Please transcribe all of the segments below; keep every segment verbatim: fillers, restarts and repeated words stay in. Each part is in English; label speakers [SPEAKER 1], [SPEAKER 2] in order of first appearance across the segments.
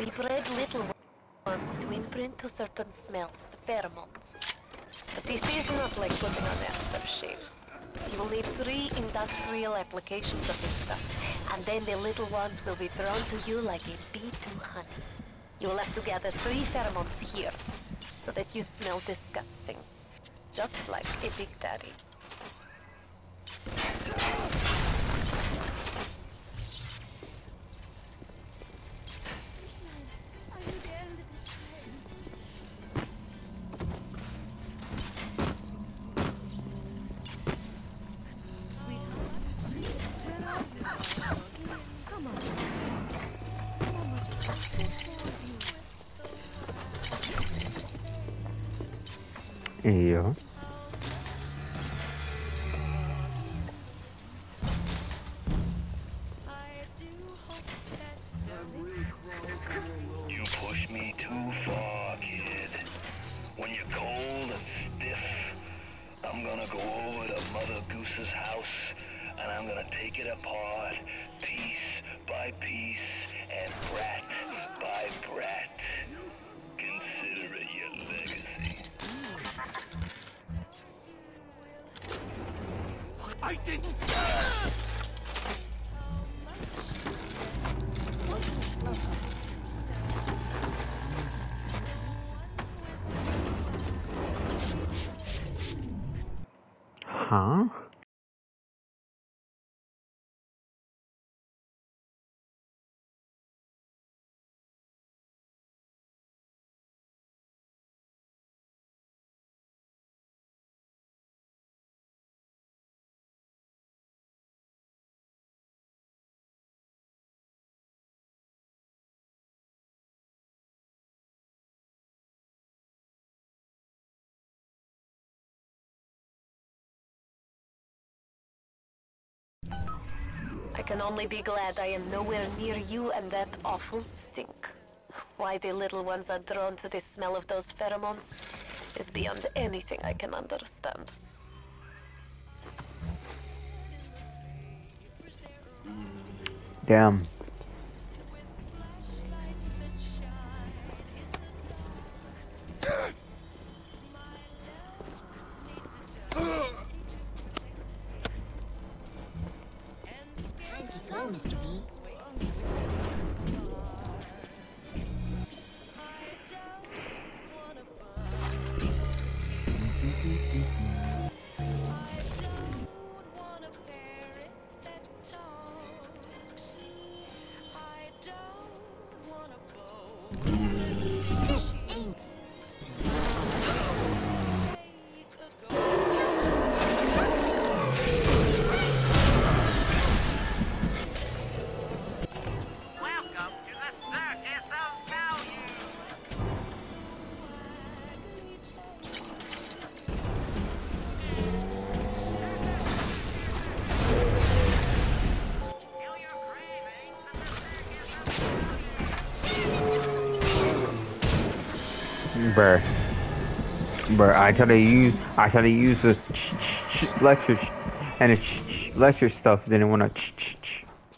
[SPEAKER 1] We bred little ones to imprint to certain smells, pheromones. But this is not like putting on aftershave. You will need three industrial applications of this stuff, and then the little ones will be thrown to you like a bee to honey. You will have to gather three pheromones here, so that you smell disgusting. Just like a big daddy.
[SPEAKER 2] Yeah.
[SPEAKER 3] You push me too far, kid. When you're cold and stiff, I'm gonna go over to Mother Goose's house, and I'm gonna take it apart, piece by piece, and brat by brat. Consider it your legacy. I didn't.
[SPEAKER 2] Huh?
[SPEAKER 1] I can only be glad I am nowhere near you and that awful stink. Why the little ones are drawn to the smell of those pheromones is beyond anything I can understand.
[SPEAKER 2] Damn. Bruh. Bruh, I try to use, I try to use the ch ch ch lecture, ch and the ch ch lecture stuff, then it wanna ch ch ch.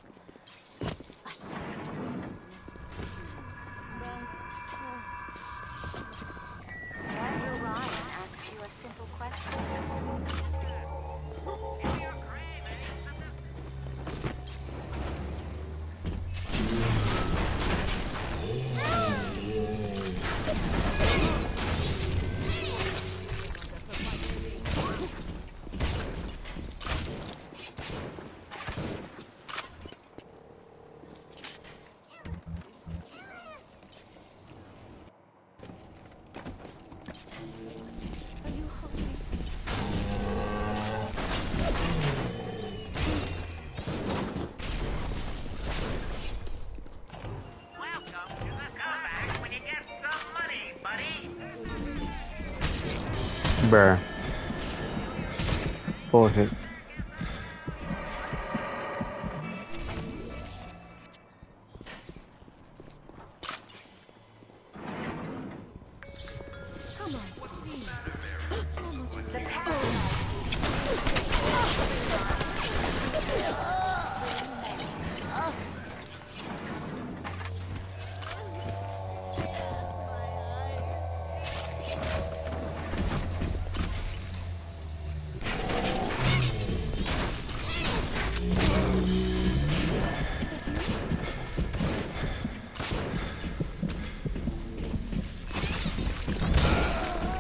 [SPEAKER 2] Bruh. Bullshit.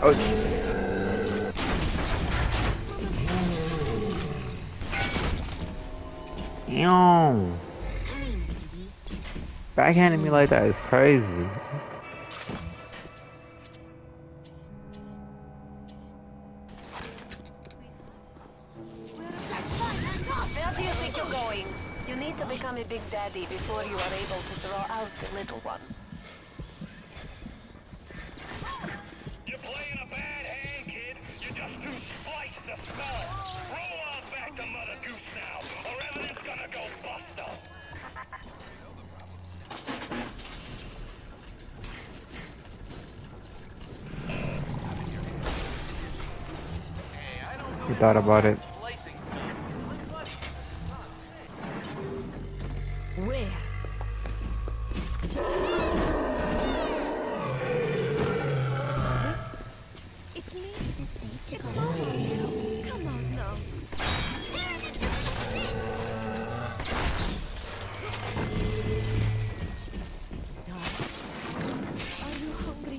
[SPEAKER 2] Oh. Ew. Backhanding me like that is crazy.
[SPEAKER 1] Where do you think you're going? You need to become a big daddy before you are able to draw out the little one.
[SPEAKER 3] You're playing a bad hand, kid. You're just too spliced to smell it. Roll on back to Mother Goose now, or everything's gonna go busto.
[SPEAKER 2] You thought about it.
[SPEAKER 4] Where? It's me. Is it safe to go on? Come on now. Are you hungry?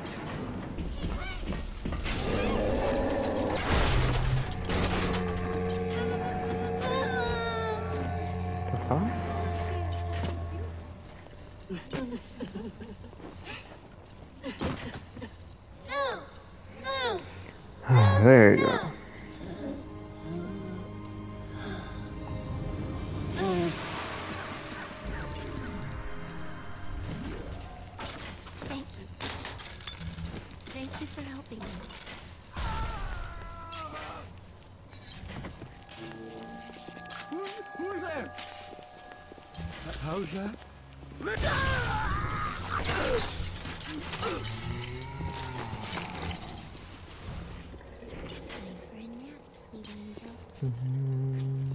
[SPEAKER 2] The fuck? There you go.
[SPEAKER 4] Thank you. Thank you for helping me.
[SPEAKER 5] Who's there? How's that?
[SPEAKER 4] Time for a nap, sweet angel.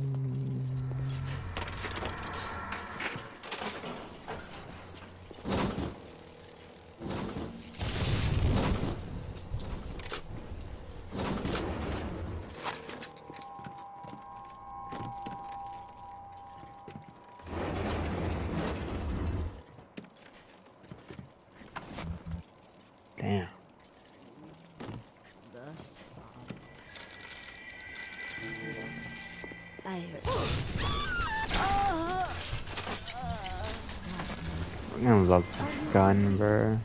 [SPEAKER 2] Damn.
[SPEAKER 4] I heard.
[SPEAKER 2] I'm gonna love this gun, bro.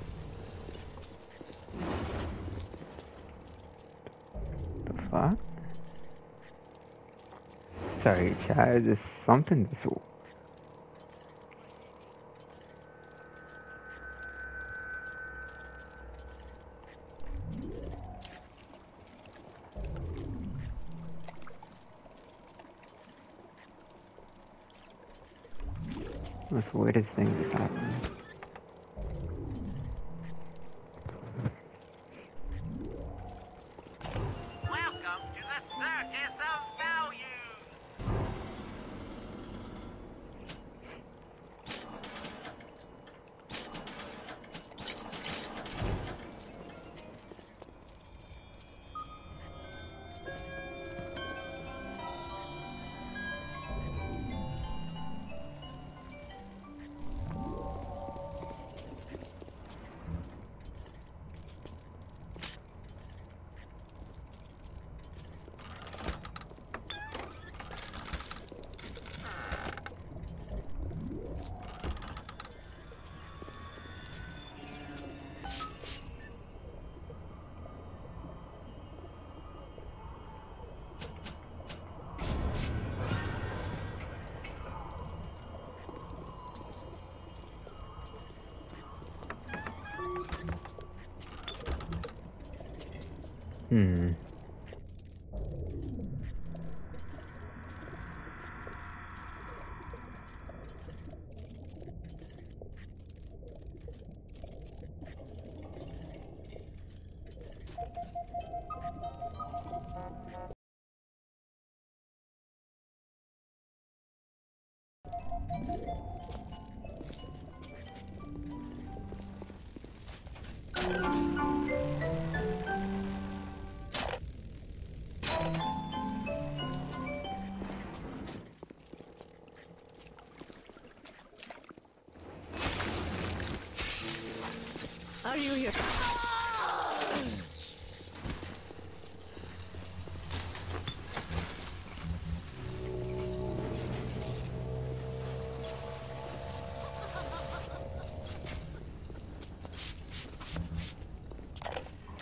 [SPEAKER 2] The fuck? Sorry, Chad. There's something that's. What's the weirdest thing that's happened?
[SPEAKER 6] Welcome to the Circus of Value!
[SPEAKER 2] Hmm.
[SPEAKER 4] Are you here?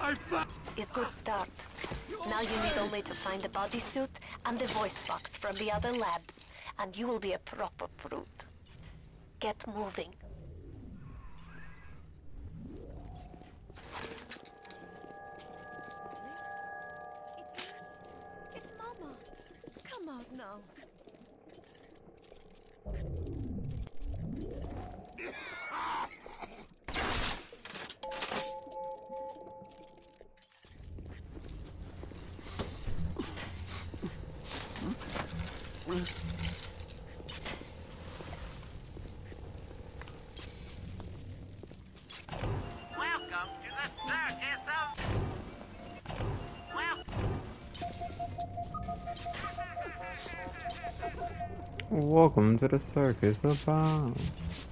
[SPEAKER 5] I found...
[SPEAKER 1] It's good start. Now you need only to find the bodysuit and the voice box from the other labs, and you will be a proper brute. Get moving.
[SPEAKER 4] It's, it's Mama. Come out now.
[SPEAKER 6] Welcome to the circus of... Well...
[SPEAKER 2] Welcome to the circus of bombs.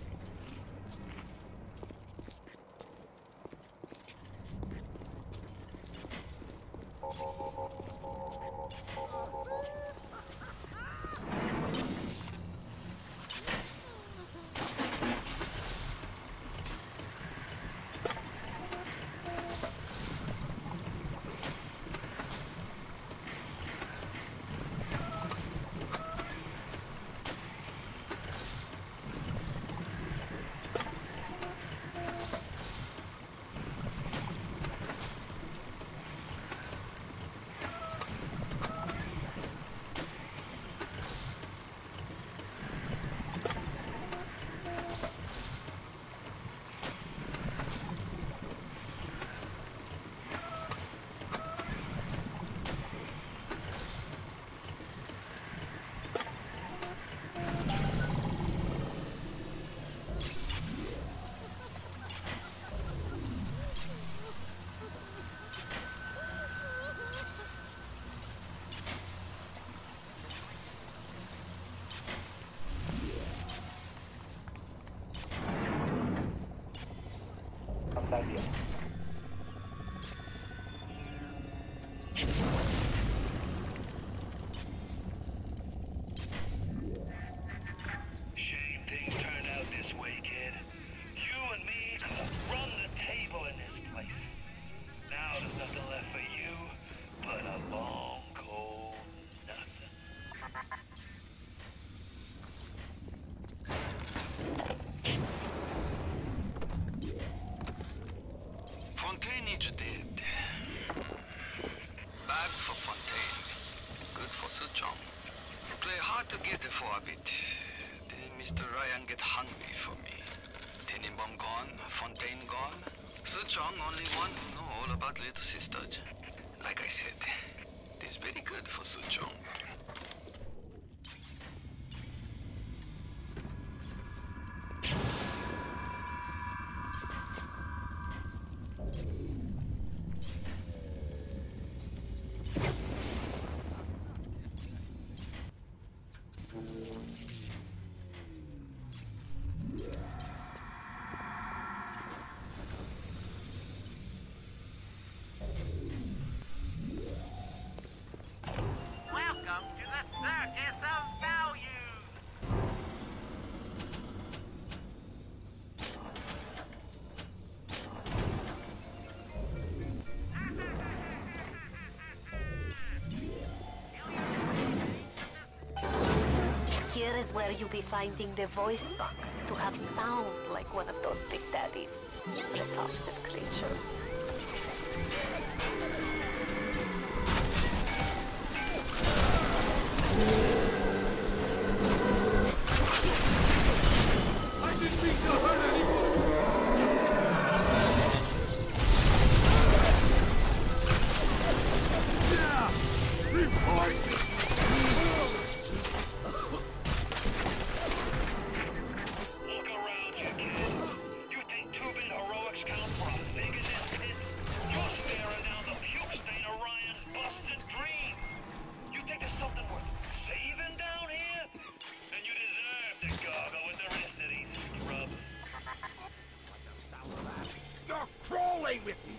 [SPEAKER 3] Shame things turned out this way, kid. You and me could have run the table in this place. Now there's nothing left for you but a long, cold nothing.
[SPEAKER 7] Fontaine is dead. Bad for Fontaine. Good for Suchong. Play hard to get for a bit. Then Mister Ryan get hungry for me. Tenenbaum gone, Fontaine gone. Suchong only one to know all about little sister. Like I said, it is very good for Suchong.
[SPEAKER 6] Welcome to the circus of value.
[SPEAKER 1] Here is where you'll be finding the voice box to have sound like one of those big daddies. Repulsive creatures.
[SPEAKER 5] I didn't mean to hurt anyone! Yeah! Report!
[SPEAKER 3] Look around you, kid. You think two-bit heroics count for a thing in this pit? You're staring down the puke stain of Ryan's busted dream. You think there's something worth saving down here? Then you deserve to gargle with the rest of these scrubs.
[SPEAKER 5] You're crawling with me!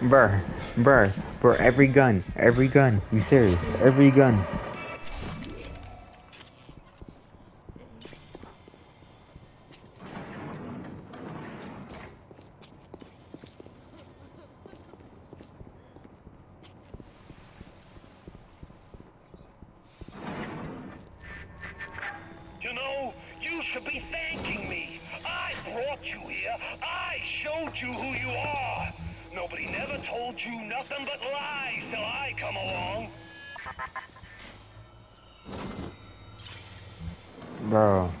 [SPEAKER 2] Bruh, bruh, bruh, every gun, every gun, you serious, every gun.
[SPEAKER 3] You know, you should be thanking me. I brought you here. I showed you who you are. Nobody never told you nothing but lies till I come along.
[SPEAKER 2] Bro.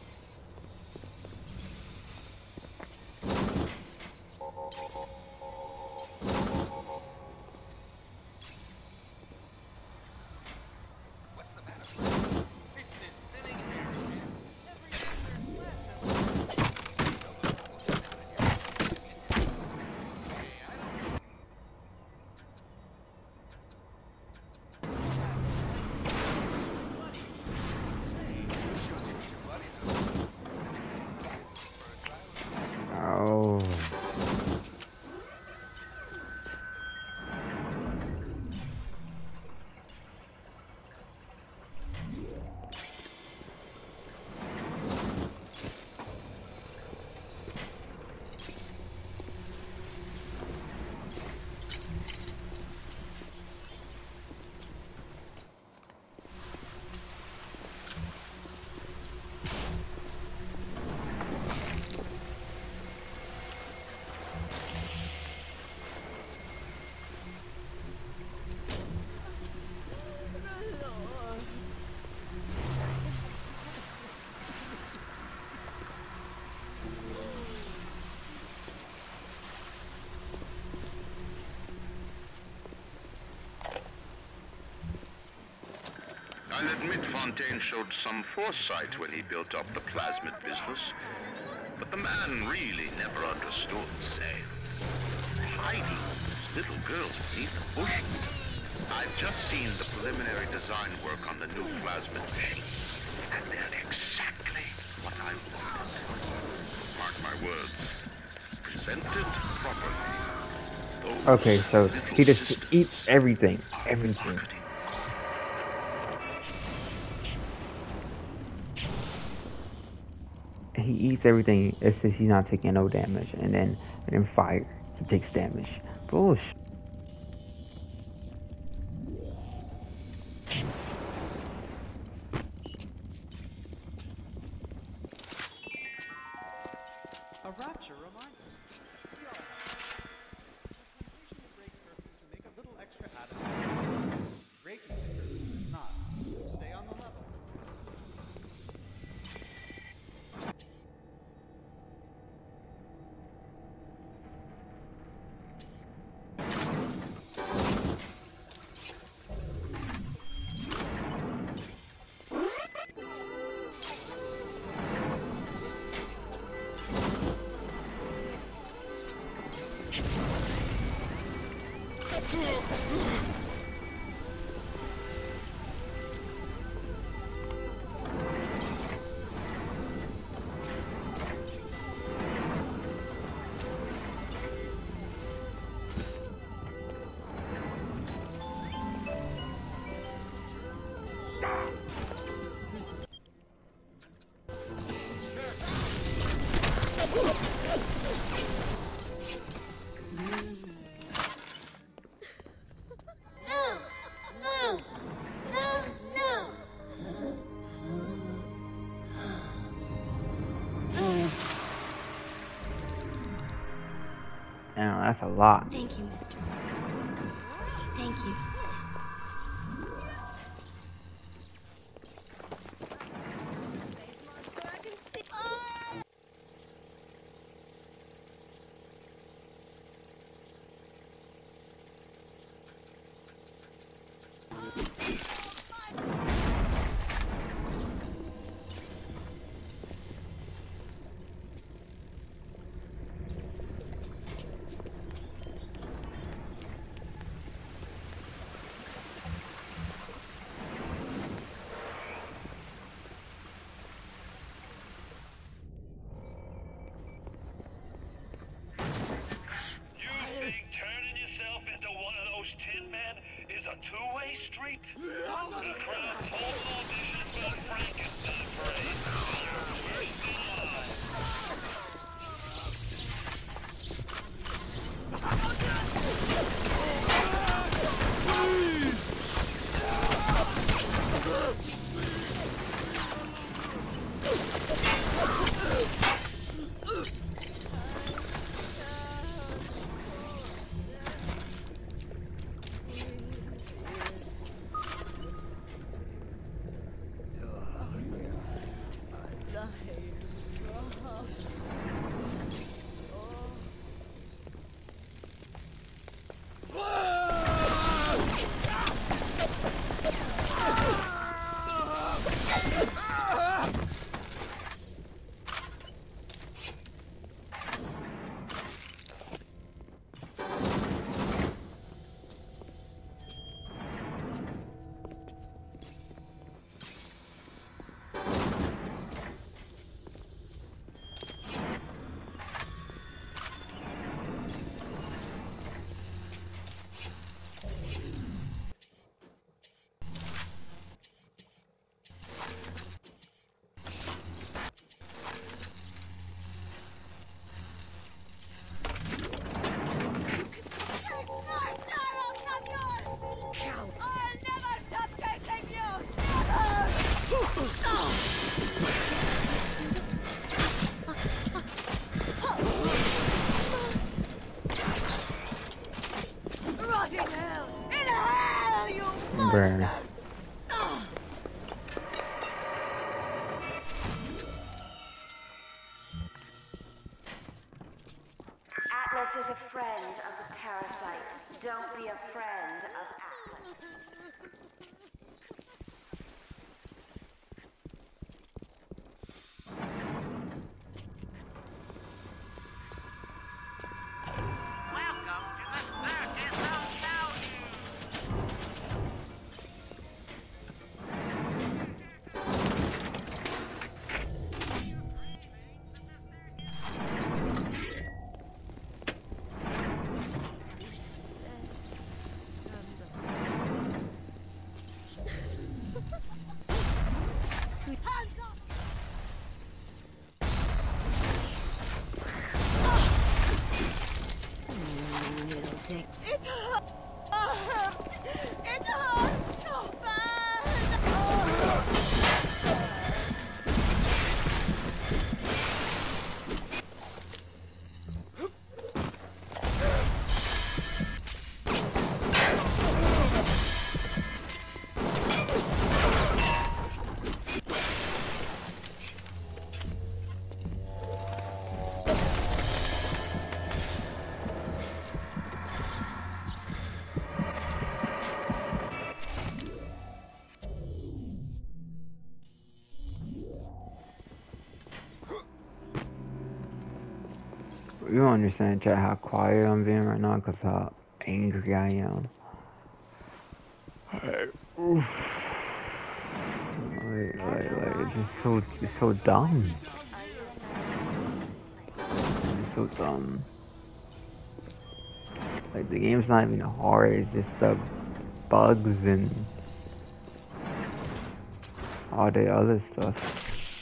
[SPEAKER 2] Oh.
[SPEAKER 8] I'll admit Fontaine showed some foresight when he built up the plasmid business. But the man really never understood sales. Hiding little girls beneath the bush. I've just seen the preliminary design work on the new plasmid machine. And they're exactly what I wanted. Mark my words. Presented properly. Those
[SPEAKER 2] Okay, so he just
[SPEAKER 8] little
[SPEAKER 2] eats
[SPEAKER 8] systems
[SPEAKER 2] everything,
[SPEAKER 8] are
[SPEAKER 2] everything.
[SPEAKER 8] marketing.
[SPEAKER 2] He eats everything. It's just he's not taking no damage, and then and then fire, he takes damage. Bullshit.
[SPEAKER 9] A rapture reminder. We all have the temptation to break curfew to make a little extra attitude. Breaking the curfew is not. Stay on the level.
[SPEAKER 2] Damn, that's a lot.
[SPEAKER 4] Thank you, mister. Thank you.
[SPEAKER 3] treat. Incredible total audition for the Frankenstein parade. We're still live.
[SPEAKER 2] Bruh.
[SPEAKER 10] Atlas is a friend of the parasite. Don't be a friend of Atlas.
[SPEAKER 6] Welcome to the circus of value.
[SPEAKER 4] It hurts. It hurts so bad.
[SPEAKER 2] You don't understand, chat, how quiet I'm being right now because how angry I am. Like, like, like, it's just so, it's so dumb. It's so dumb. Like, the game's not even hard, it's just the bugs and all the other stuff.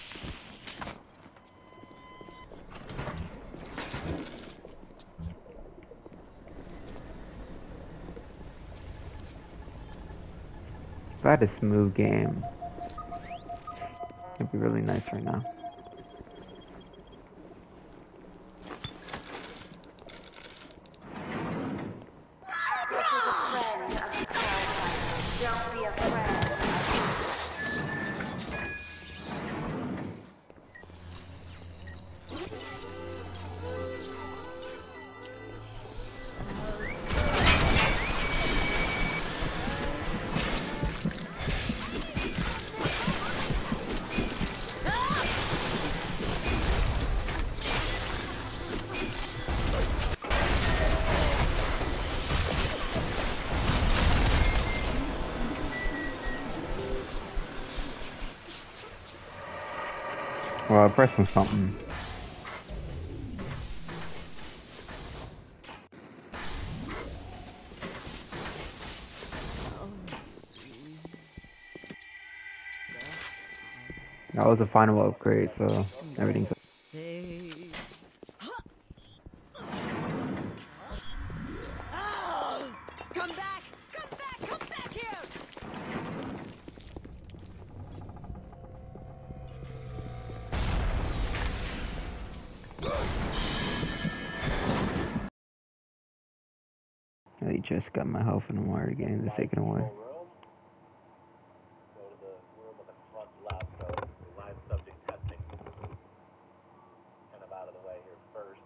[SPEAKER 2] If I had a smooth game, it'd be really nice right now.
[SPEAKER 10] Atlas is a friend of the parasite. Don't be a friend of
[SPEAKER 2] Well, I'm pressing something.
[SPEAKER 4] Oh, sweet
[SPEAKER 2] That was the final upgrade, so everything's.
[SPEAKER 4] Say. Come back! Come back! Come back here!
[SPEAKER 2] I just got my health and water again. It's taken away.
[SPEAKER 11] Go to the room on the front left, so line subject testing. Kind of out of the way here first.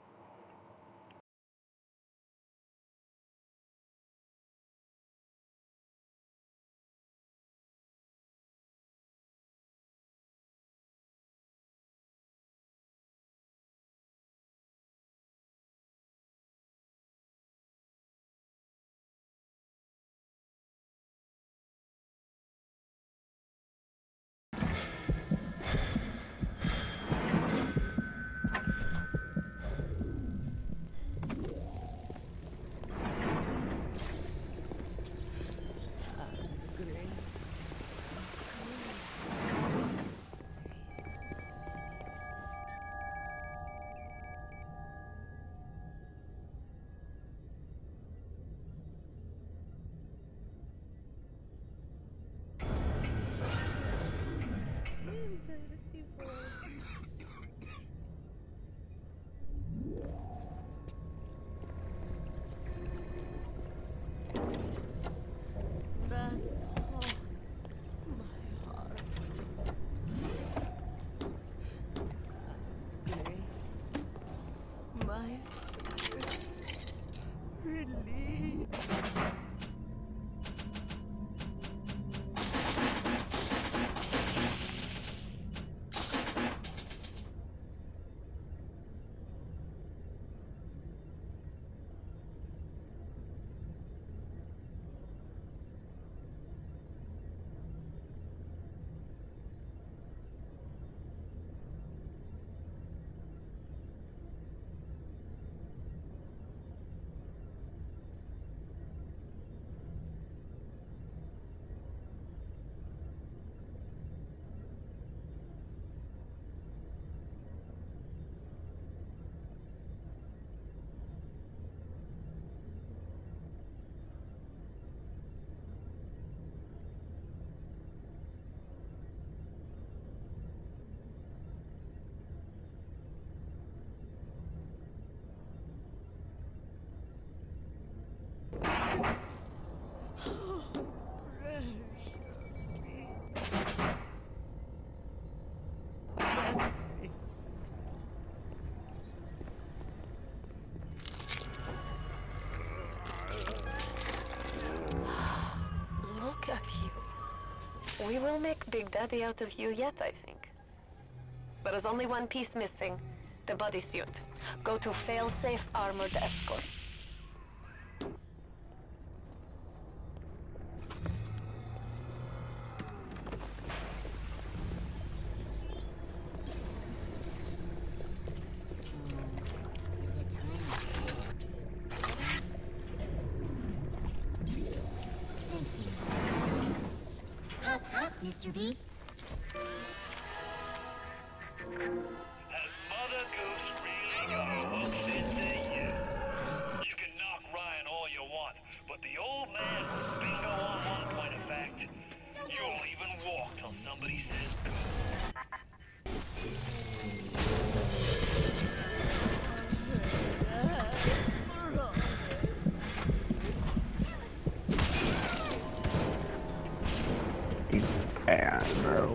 [SPEAKER 1] Look at you. We will make Big Daddy out of you yet, I think. There is only one piece missing. The bodysuit. Go to fail-safe armored escort.
[SPEAKER 4] Mister B?
[SPEAKER 3] Has Mother Goose really got hooked into you? You can knock Ryan all you want, but the old man was bingo on one point of fact. You'll even walk till somebody says go.
[SPEAKER 2] Yeah, bro.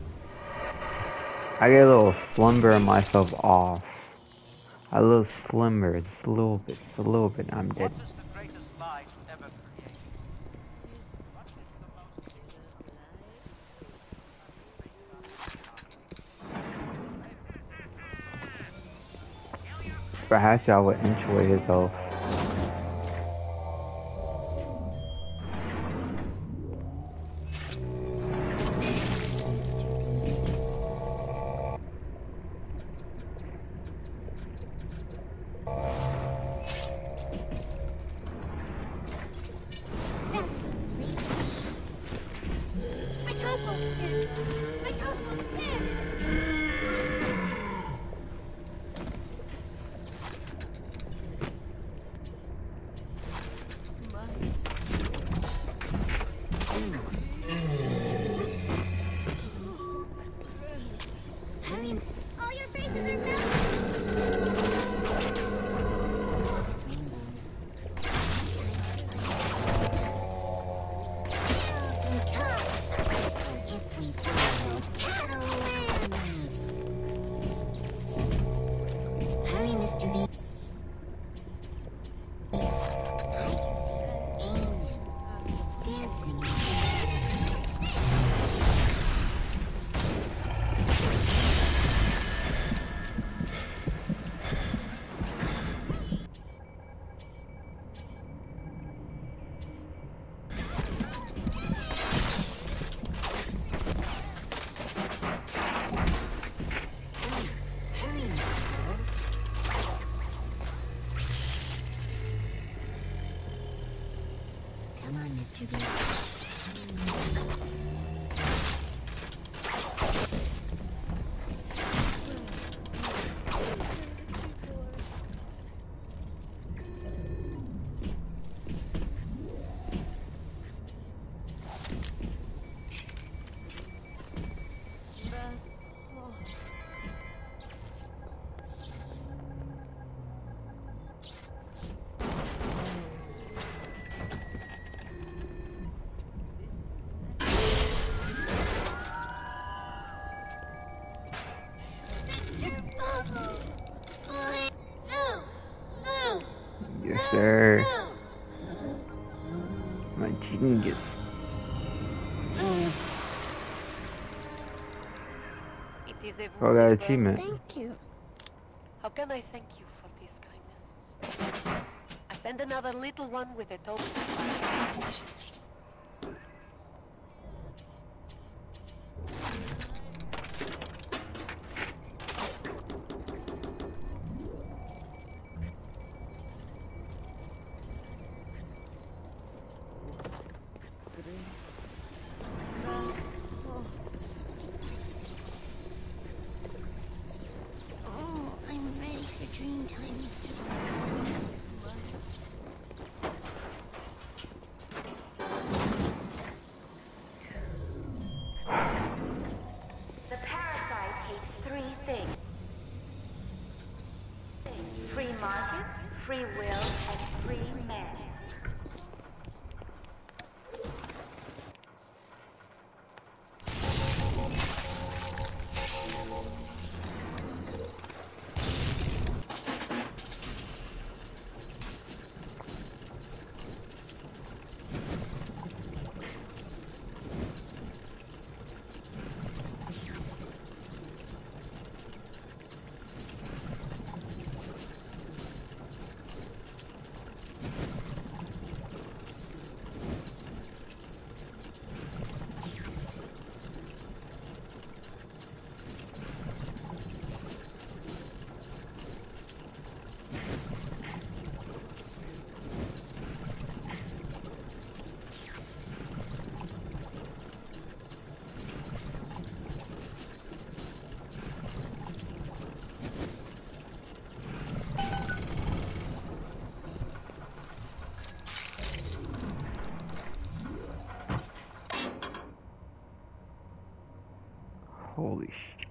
[SPEAKER 2] I get a little slumber of myself off. A little slimmer, just a little bit, just a little bit, I'm dead.
[SPEAKER 9] What is the greatest lie ever created? What is the most
[SPEAKER 2] Perhaps I would enjoy his health.
[SPEAKER 4] My telephone! My telephone!
[SPEAKER 2] genius.
[SPEAKER 1] It is a
[SPEAKER 2] Oh, I got
[SPEAKER 1] wounded
[SPEAKER 2] an achievement.
[SPEAKER 4] Thank you.
[SPEAKER 1] How can I thank you for this kindness? I send another little one with a token of my appreciation.
[SPEAKER 4] Oh, I'm ready for dream time, Mister Rose.
[SPEAKER 10] The parasite hates three things. Free markets, free will, and free men.
[SPEAKER 2] Holy shit.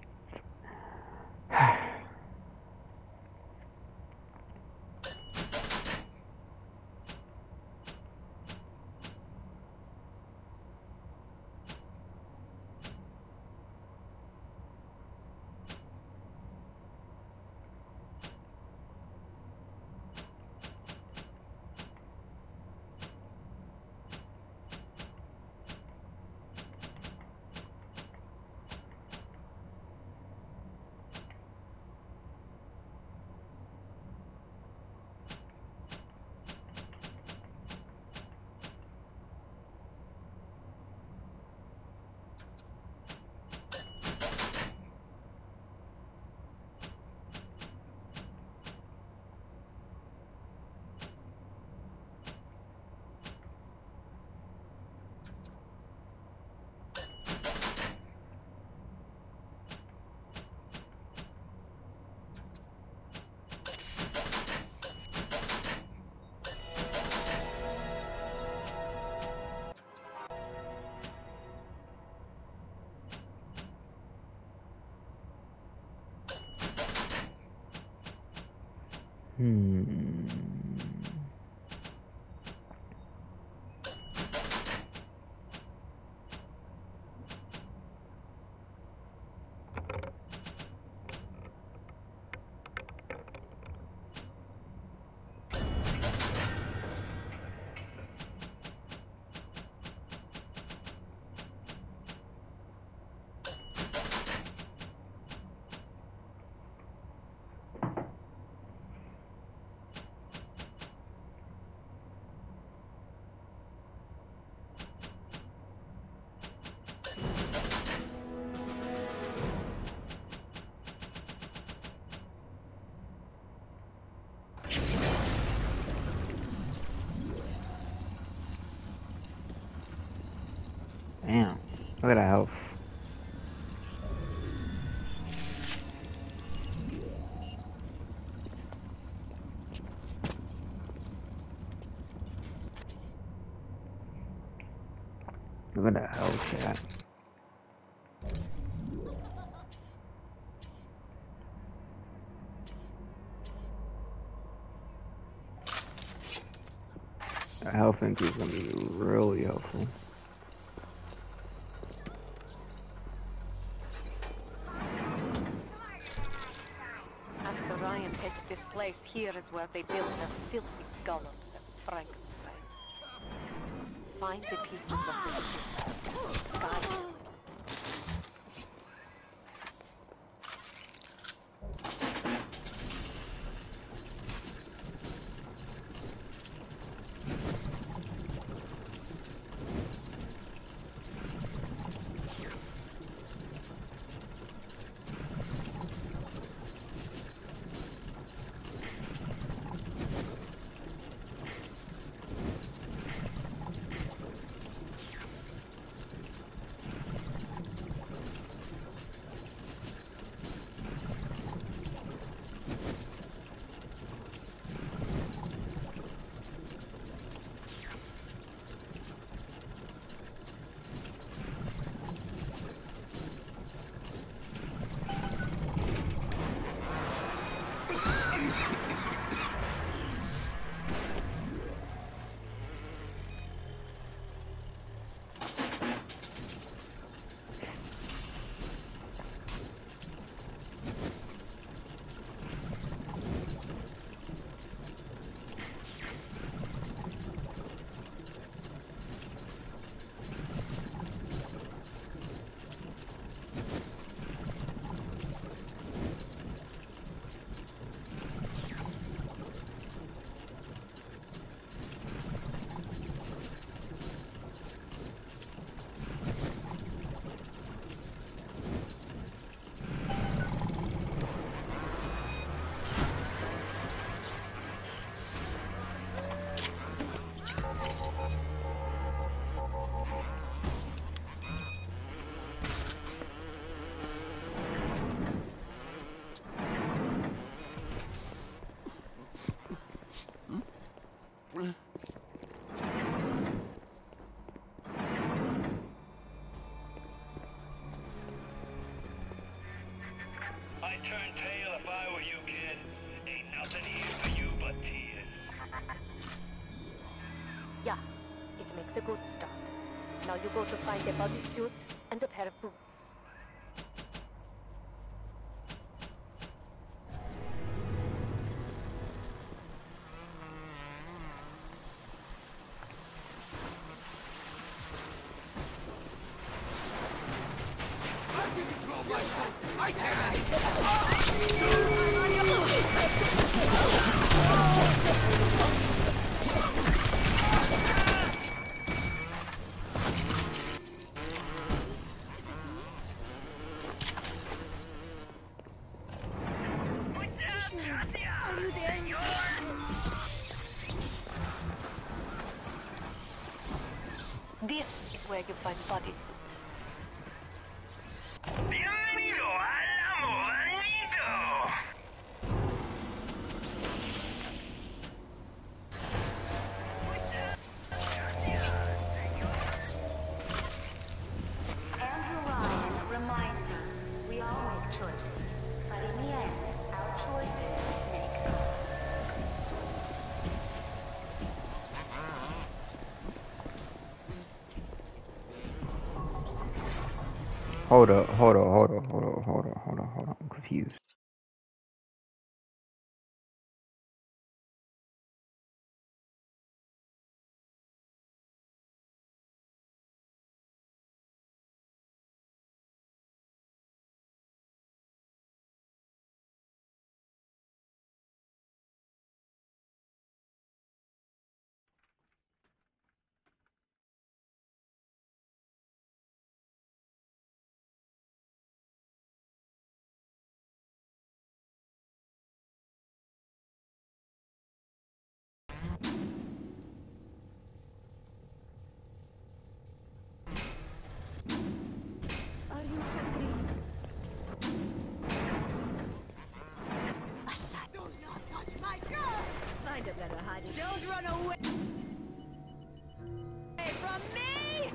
[SPEAKER 2] Hmm. Damn, look at that health. Look at that health, chat. That health increase is gonna be really helpful.
[SPEAKER 1] This place here is where they built the filthy golems that Frankenstein. find the pieces of the ship. Guide them.
[SPEAKER 3] I'd turn tail if I were you, kid. Ain't nothing here for you but tears.
[SPEAKER 1] Yeah, it makes a good start. Now you go to find a bodysuit and a pair of boots.
[SPEAKER 5] I can't!
[SPEAKER 4] Are you there?
[SPEAKER 1] This is where you find bodies.
[SPEAKER 3] Bienvenido al Moranito!
[SPEAKER 10] Andrew Ryan reminds us we all make choices, but in the end, our choices make us.
[SPEAKER 2] Hold up, hold up, hold up, hold up, hold up, hold up, hold up. I'm confused.
[SPEAKER 4] Are you hungry? Aside. Do not touch my girl! Find a better hiding. Don't run away from me!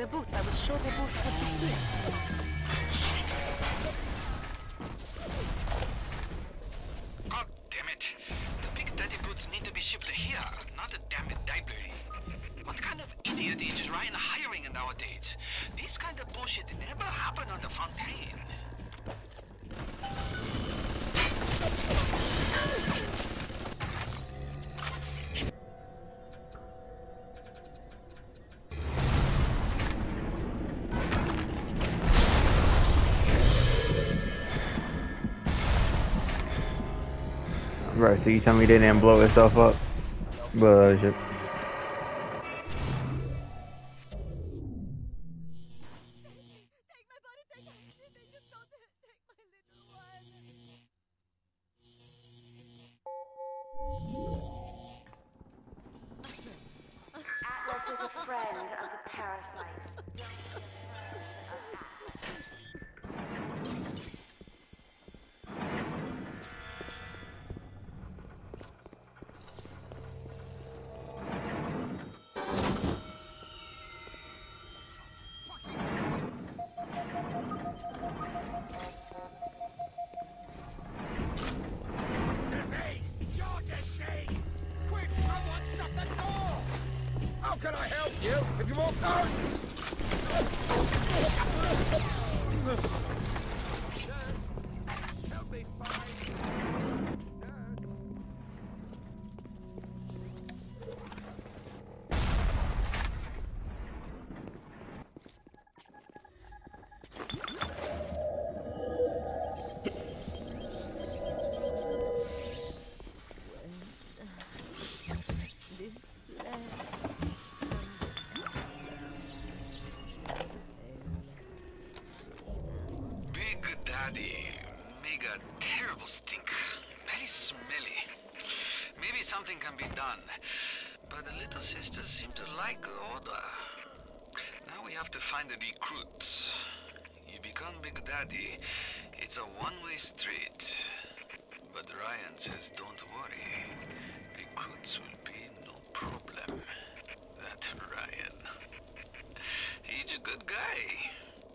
[SPEAKER 1] the booth. I was sure the booth would be here.
[SPEAKER 7] God damn it. The Big Daddy boots need to be shipped here, not the damn library. What kind of idiot is Ryan hiring nowadays? This kind of bullshit never happened on the Fontaine.
[SPEAKER 2] Right, so you tell me they didn't blow itself up? Bullshit.
[SPEAKER 10] Atlas is a friend of the parasite.
[SPEAKER 5] How can I help you if you won't go? Help me find.
[SPEAKER 7] Daddy make a terrible stink. Very smelly. Maybe something can be done. But the little sisters seem to like the order. Now we have to find the recruits. You become Big Daddy, it's a one-way street. But Ryan says don't worry. Recruits will be no problem. That Ryan. He's a good guy.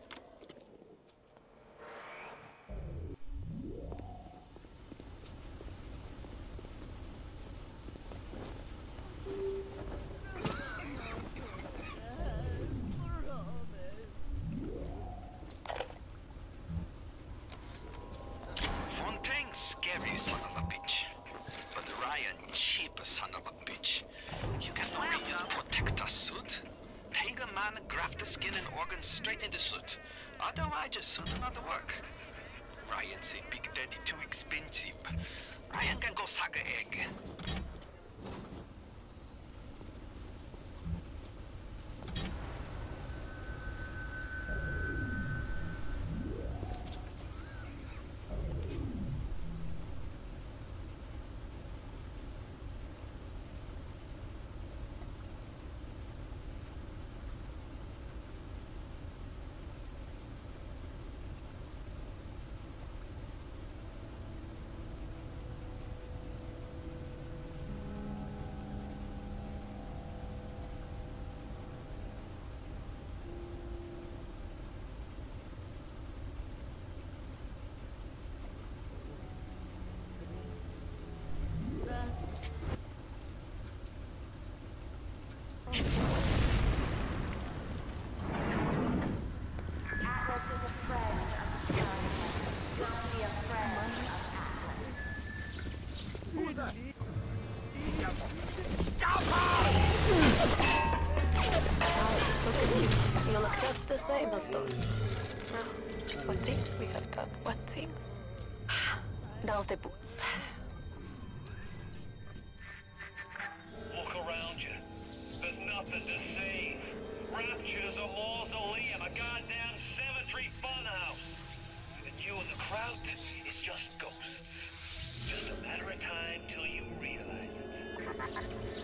[SPEAKER 7] Scary son of a bitch. But Ryan cheap son of a bitch. You can only use protector suit. Take a man, graft the skin and organs straight into suit. Otherwise your suit not work. Ryan say Big Daddy too expensive. Ryan can go suck a egg.
[SPEAKER 1] You look just the same as those. Now, what things we have done? What things? Now the boots.
[SPEAKER 3] Look around you. There's nothing to save. Rapture's a mausoleum, a goddamn cemetery funhouse. And you and the crowd, it's just ghosts. Just a matter of time till you realize it.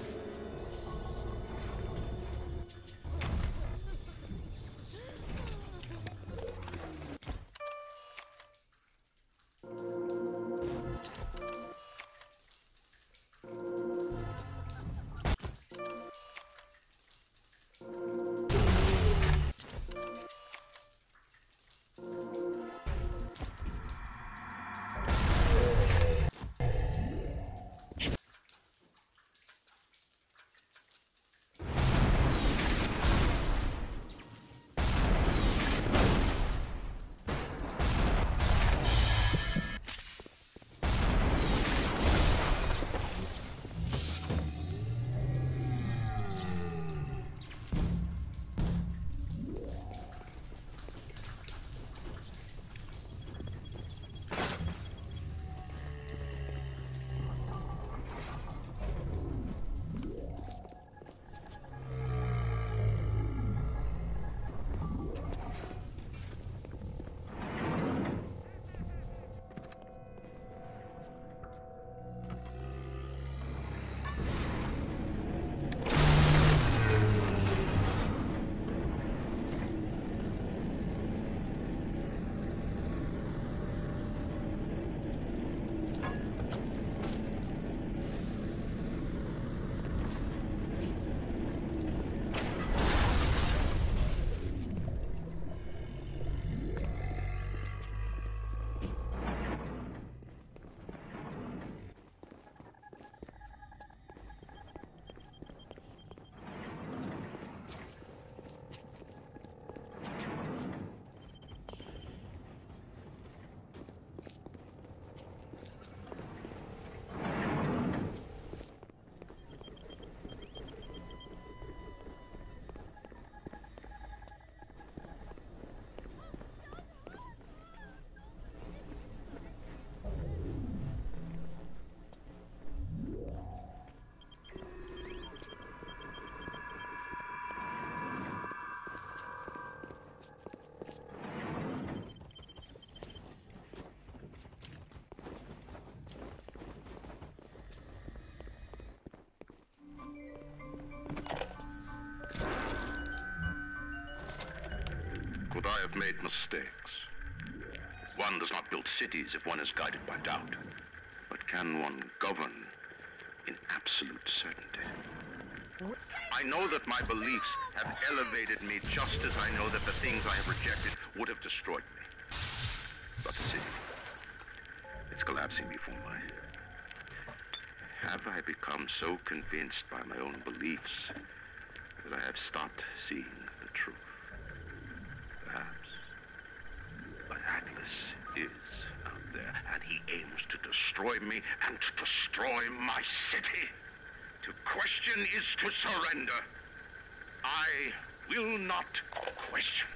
[SPEAKER 8] made mistakes. One does not build cities if one is guided by doubt. But can one govern in absolute certainty? I know that my beliefs have elevated me just as I know that the things I have rejected would have destroyed me. But the city, it's collapsing before my... Have I become so convinced by my own beliefs that I have stopped seeing the truth? Perhaps. But Atlas is out there, and he aims to destroy me and to destroy my city. To question is to surrender. I will not question.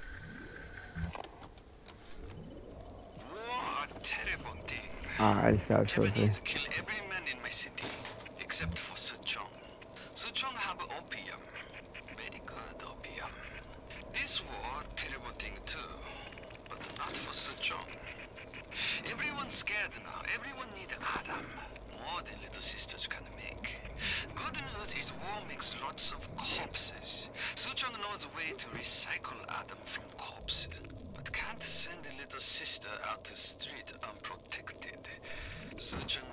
[SPEAKER 7] War a terrible thing.
[SPEAKER 2] Alright, so
[SPEAKER 7] Japanese kill every man in my city, except for Suchong. Suchong have opium. Very good opium. This war, terrible thing too, but not for Suchong. Everyone's scared now. Everyone need Adam. More than little sisters can make. Good news is war makes lots of corpses. Suchong knows a way to recycle Adam from corpses, but can't send a little sister out the street unprotected. Suchong